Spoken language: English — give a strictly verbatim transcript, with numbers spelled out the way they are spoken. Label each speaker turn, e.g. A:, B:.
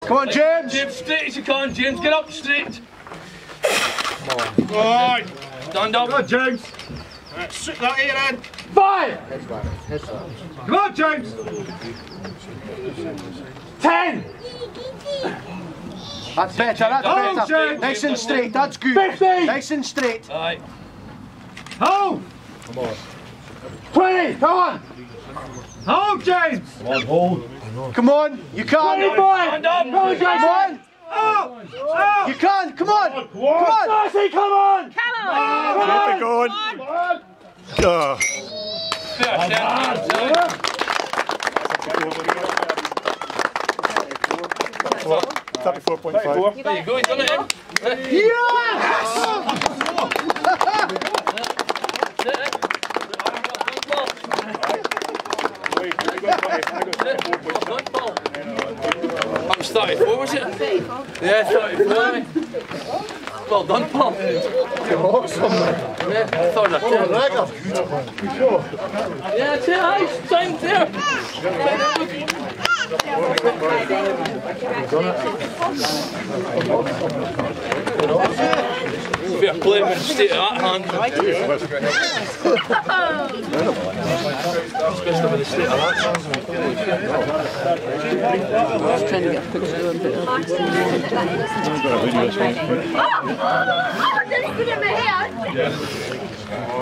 A: Come on, James.
B: James, straight as you can, James. Get up straight.
A: Come on.
B: Right. Stand up.
A: Come on, James.
B: Right, sit that here in.
A: Five. Come on, James. Ten. That's better, that's
B: Oh,
A: better.
B: James.
A: Nice and straight, that's good.
B: Fifteen.
A: Nice and straight.
B: Aye.
A: Hold. Come on. Twenty, come on. Hold, James. Come on, hold. Come on, you can.
B: Stand up.
A: Come on, James. Come on. Oh. Oh. You can, come on. Come on. Darcy, come on.
C: Come on!
A: Oh, come on.
D: Going.
A: Come on.
D: Oh. thirty-four point five.
B: There you go, he's done it in.
A: Yes!
B: That was thirty-four, was it? Yeah, thirty-four. Well done, Paul. Yeah, I thought I did. Yeah, it's here, aye, time there. Fair play with the state of that hand. Especially with the state of that hand.
C: I was trying to get a picture of it. Oh, oh, did he put it in my hair?